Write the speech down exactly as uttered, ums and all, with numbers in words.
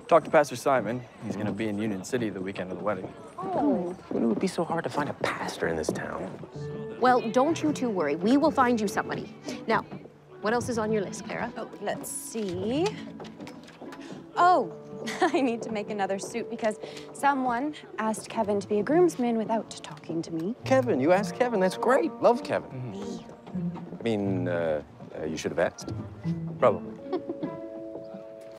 Talk to Pastor Simon. He's gonna be in Union City the weekend of the wedding. Oh. It would be so hard to find a pastor in this town. Well, don't you two worry. We will find you somebody. Now, what else is on your list, Clara? Oh, let's see. Oh, I need to make another suit because someone asked Kevin to be a groomsman without talking to me. Kevin, you asked Kevin. That's great. Love Kevin. Mm-hmm. I mean, uh, uh, you should have asked. Probably.